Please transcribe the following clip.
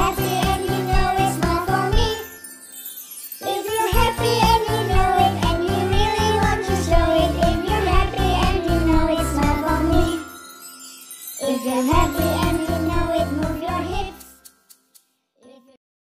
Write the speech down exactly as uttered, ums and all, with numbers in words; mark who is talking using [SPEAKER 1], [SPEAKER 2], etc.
[SPEAKER 1] happy and you know it's not for me. If you're happy and you know it and you really want to show it, if you're happy and you know it's not for me. If you're happy